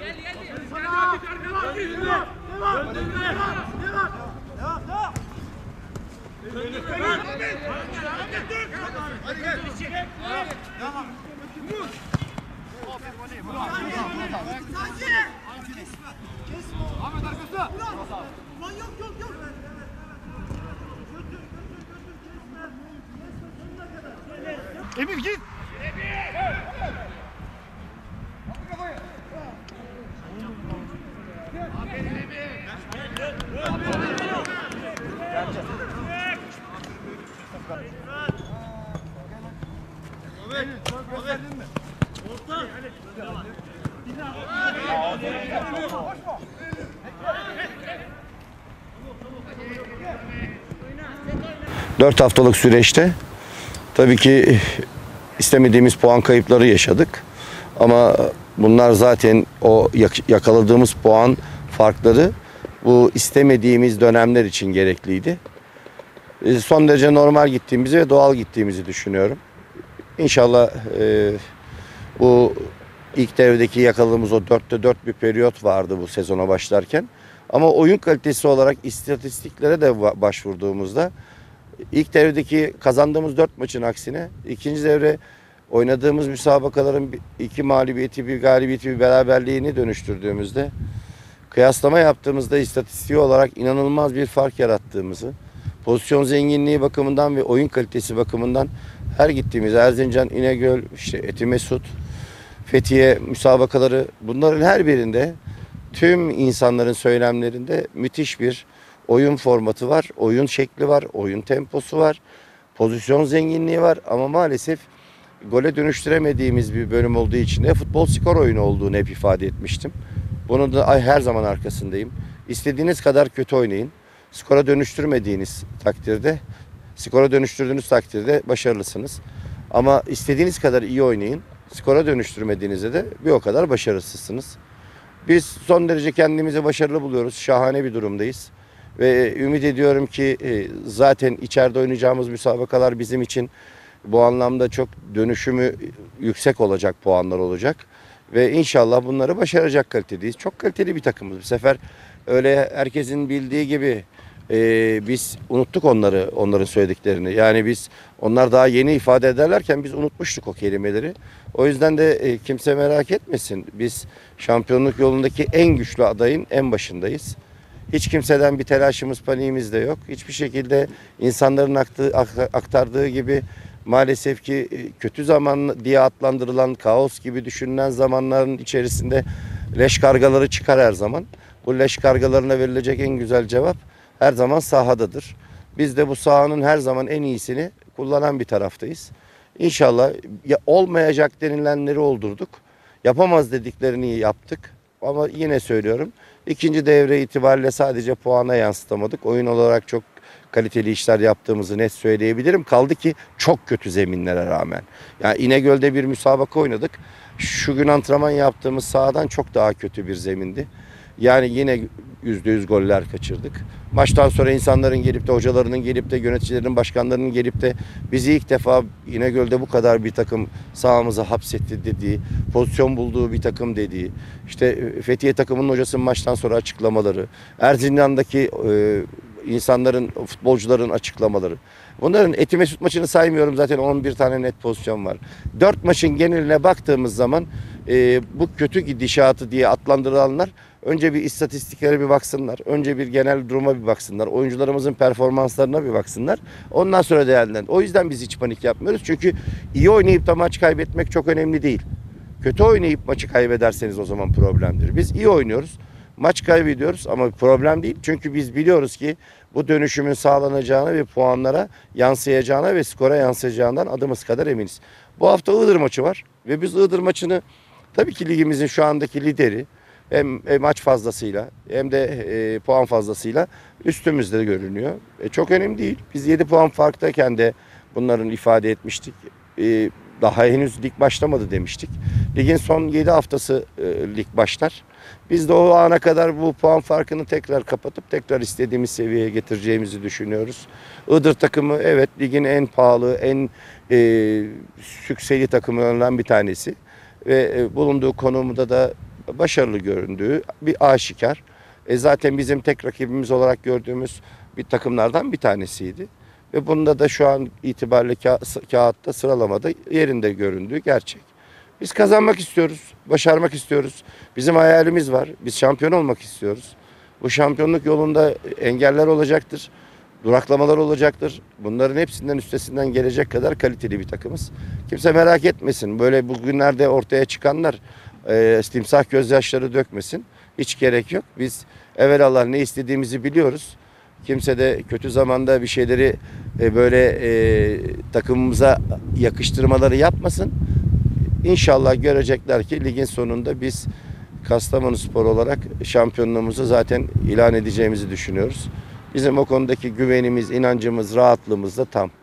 Ahmet arkası. Emir git. Dört haftalık süreçte tabii ki istemediğimiz puan kayıpları yaşadık. Ama bunlar zaten o yakaladığımız puan farkları bu istemediğimiz dönemler için gerekliydi. Son derece normal gittiğimizi ve doğal gittiğimizi düşünüyorum. İnşallah bu ilk devredeki yakaladığımız o 4'te 4 bir periyot vardı bu sezona başlarken. Ama oyun kalitesi olarak istatistiklere de başvurduğumuzda ilk devredeki kazandığımız 4 maçın aksine ikinci devre oynadığımız müsabakaların 2 mağlubiyeti, bir galibiyeti, bir beraberliğini dönüştürdüğümüzde kıyaslama yaptığımızda istatistiği olarak inanılmaz bir fark yarattığımızı, pozisyon zenginliği bakımından ve oyun kalitesi bakımından her gittiğimiz Erzincan, İnegöl, işte Etimesut, Fethiye müsabakaları, bunların her birinde tüm insanların söylemlerinde müthiş bir oyun formatı var, oyun şekli var, oyun temposu var, pozisyon zenginliği var ama maalesef gole dönüştüremediğimiz bir bölüm olduğu için de futbol skor oyunu olduğunu hep ifade etmiştim. Bunu da her zaman arkasındayım. İstediğiniz kadar kötü oynayın. Skora dönüştürmediğiniz takdirde, skora dönüştürdüğünüz takdirde başarılısınız. Ama istediğiniz kadar iyi oynayın. Skora dönüştürmediğinizde de bir o kadar başarısızsınız. Biz son derece kendimizi başarılı buluyoruz. Şahane bir durumdayız. Ve ümit ediyorum ki zaten içeride oynayacağımız müsabakalar bizim için bu anlamda çok dönüşümü yüksek olacak puanlar olacak. Ve inşallah bunları başaracak kalitedeyiz. Çok kaliteli bir takımız. Bu sefer öyle herkesin bildiği gibi biz unuttuk onların söylediklerini. Yani onlar daha yeni ifade ederlerken biz unutmuştuk o kelimeleri. O yüzden de kimse merak etmesin. Biz şampiyonluk yolundaki en güçlü adayın en başındayız. Hiç kimseden bir telaşımız, paniğimiz de yok. Hiçbir şekilde insanların aktardığı gibi maalesef ki kötü zaman diye adlandırılan, kaos gibi düşünülen zamanların içerisinde leş kargaları çıkar her zaman. Bu leş kargalarına verilecek en güzel cevap her zaman sahadadır. Biz de bu sahanın her zaman en iyisini kullanan bir taraftayız. İnşallah olmayacak denilenleri oldurduk. Yapamaz dediklerini yaptık. Ama yine söylüyorum, ikinci devre itibariyle sadece puana yansıtamadık. Oyun olarak çok kaliteli işler yaptığımızı net söyleyebilirim. Kaldı ki çok kötü zeminlere rağmen. Yani İnegöl'de bir müsabaka oynadık. Şu gün antrenman yaptığımız sahadan çok daha kötü bir zemindi. Yani yine %100 goller kaçırdık. Maçtan sonra insanların gelip de, hocalarının gelip de, yöneticilerin, başkanlarının gelip de bizi ilk defa İnegöl'de bu kadar bir takım sahamıza hapsetti dediği, pozisyon bulduğu bir takım dediği, işte Fethiye takımının hocasının maçtan sonra açıklamaları, Erzincan'daki insanların, futbolcuların açıklamaları. Bunların Etimesut maçını saymıyorum, zaten 11 tane net pozisyon var. 4 maçın geneline baktığımız zaman bu kötü gidişatı diye adlandırılanlar önce bir istatistiklere bir baksınlar. Önce bir genel duruma bir baksınlar. Oyuncularımızın performanslarına bir baksınlar. Ondan sonra değerlendirin. O yüzden biz hiç panik yapmıyoruz. Çünkü iyi oynayıp da maç kaybetmek çok önemli değil. Kötü oynayıp maçı kaybederseniz o zaman problemdir. Biz iyi oynuyoruz. Maç kaybediyoruz ama problem değil. Çünkü biz biliyoruz ki bu dönüşümün sağlanacağına ve puanlara yansıyacağına ve skora yansıyacağından adımız kadar eminiz. Bu hafta Iğdır maçı var ve biz Iğdır maçını tabii ki ligimizin şu andaki lideri, hem maç fazlasıyla hem de puan fazlasıyla üstümüzde görünüyor. Çok önemli değil. Biz 7 puan farktayken de bunların ifade etmiştik. Daha henüz lig başlamadı demiştik. Ligin son 7 haftası lig başlar. Biz de o ana kadar bu puan farkını tekrar kapatıp tekrar istediğimiz seviyeye getireceğimizi düşünüyoruz. Iğdır takımı evet ligin en pahalı, en sükseli takımlarından bir tanesi. Ve bulunduğu konumda da başarılı göründüğü bir aşikar. Zaten bizim tek rakibimiz olarak gördüğümüz bir takımlardan bir tanesiydi. Ve bunda da şu an itibariyle kağıtta sıralamada yerinde göründüğü gerçek. Biz kazanmak istiyoruz, başarmak istiyoruz. Bizim hayalimiz var, biz şampiyon olmak istiyoruz. Bu şampiyonluk yolunda engeller olacaktır, duraklamalar olacaktır. Bunların hepsinden üstesinden gelecek kadar kaliteli bir takımız. Kimse merak etmesin, böyle bugünlerde ortaya çıkanlar timsah gözyaşları dökmesin. Hiç gerek yok. Biz evelallah ne istediğimizi biliyoruz. Kimse de kötü zamanda bir şeyleri takımımıza yakıştırmaları yapmasın. İnşallah görecekler ki ligin sonunda biz Kastamonuspor olarak şampiyonluğumuzu zaten ilan edeceğimizi düşünüyoruz. Bizim o konudaki güvenimiz, inancımız, rahatlığımız da tam.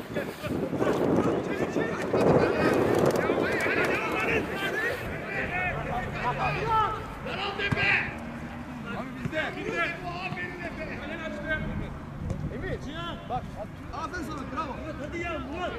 Aferin sana, bravo. Hadi ya, Murat.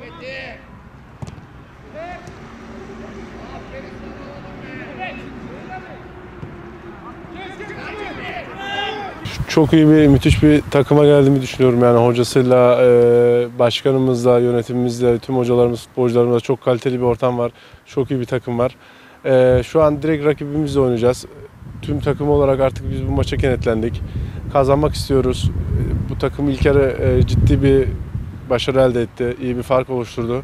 Çok iyi müthiş bir takıma geldiğimi düşünüyorum yani hocasıyla, başkanımızla, yönetimimizle, tüm hocalarımız, futbolcularımızla çok kaliteli bir ortam var. Çok iyi bir takım var. Şu an direkt rakibimizle oynayacağız. Tüm takım olarak artık biz bu maça kenetlendik. Kazanmak istiyoruz. Bu takım ilk yarı ciddi bir başarı elde etti. İyi bir fark oluşturdu.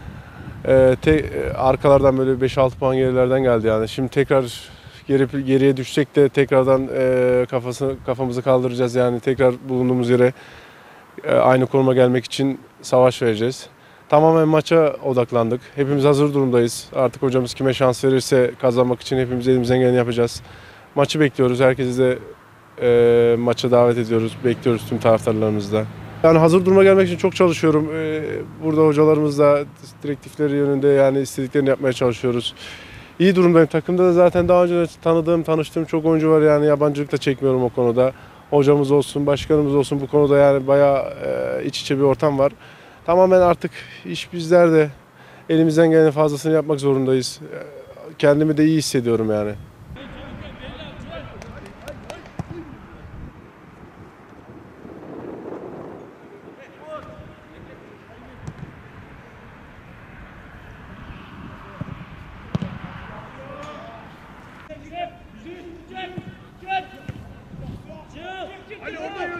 Arkalardan böyle 5-6 puan gerilerden geldi yani. Şimdi tekrar geriye düşsek de tekrardan kafamızı kaldıracağız yani tekrar bulunduğumuz yere aynı konuma gelmek için savaş vereceğiz. Tamamen maça odaklandık. Hepimiz hazır durumdayız. Artık hocamız kime şans verirse kazanmak için hepimiz elimizden geleni yapacağız. Maçı bekliyoruz. Herkesi de maça davet ediyoruz. Bekliyoruz tüm taraftarlarımızı da. Yani hazır duruma gelmek için çok çalışıyorum. Burada hocalarımızla direktifleri yönünde yani istediklerini yapmaya çalışıyoruz. İyi durumdayım. Takımda da zaten daha önce tanıştığım çok oyuncu var yani yabancılık da çekmiyorum o konuda. Hocamız olsun, başkanımız olsun bu konuda yani bayağı iç içe bir ortam var. Tamamen artık iş bizlerde. Elimizden gelen fazlasını yapmak zorundayız. Kendimi de iyi hissediyorum yani. Hadi oradayız.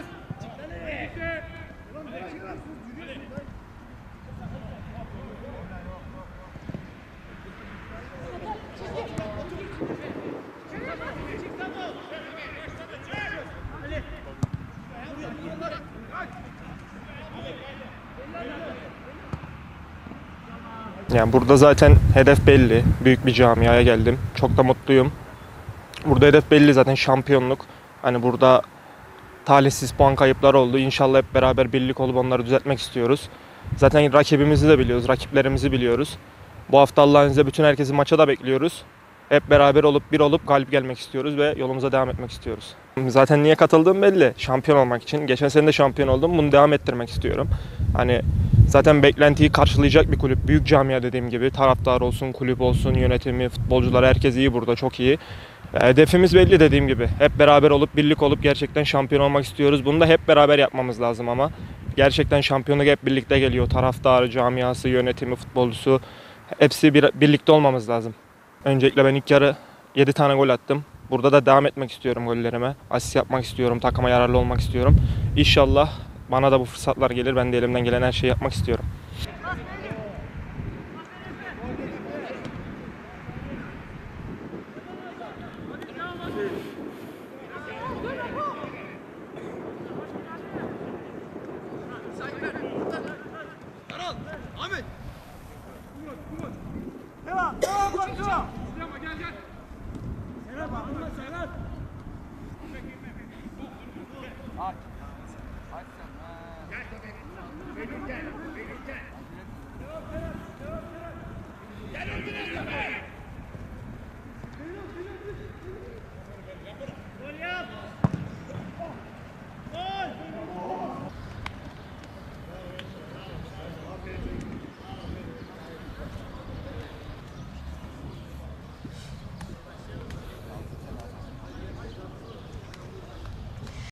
Yani burada zaten hedef belli. Büyük bir camiaya geldim. Çok da mutluyum. Burada hedef belli zaten şampiyonluk. Hani burada talihsiz puan kayıpları oldu. İnşallah hep beraber birlik olup onları düzeltmek istiyoruz. Zaten rakibimizi de biliyoruz, rakiplerimizi biliyoruz. Bu hafta Allah'ın izniyle bütün herkesi maça da bekliyoruz. Hep beraber olup bir olup galip gelmek istiyoruz ve yolumuza devam etmek istiyoruz. Zaten niye katıldığım belli. Şampiyon olmak için. Geçen sene de şampiyon oldum. Bunu devam ettirmek istiyorum. Hani zaten beklentiyi karşılayacak bir kulüp. Büyük camia dediğim gibi. Taraftar olsun, kulüp olsun, yönetimi, futbolcular herkes iyi burada. Çok iyi. Hedefimiz belli dediğim gibi. Hep beraber olup birlik olup gerçekten şampiyon olmak istiyoruz. Bunu da hep beraber yapmamız lazım ama. Gerçekten şampiyonluk hep birlikte geliyor. Taraftarı, camiası, yönetimi, futbolcusu. Hepsi birlikte olmamız lazım. Öncelikle ben ilk yarı 7 tane gol attım. Burada da devam etmek istiyorum gollerime. Asist yapmak istiyorum, takıma yararlı olmak istiyorum. İnşallah bana da bu fırsatlar gelir. Ben de elimden gelen her şeyi yapmak istiyorum.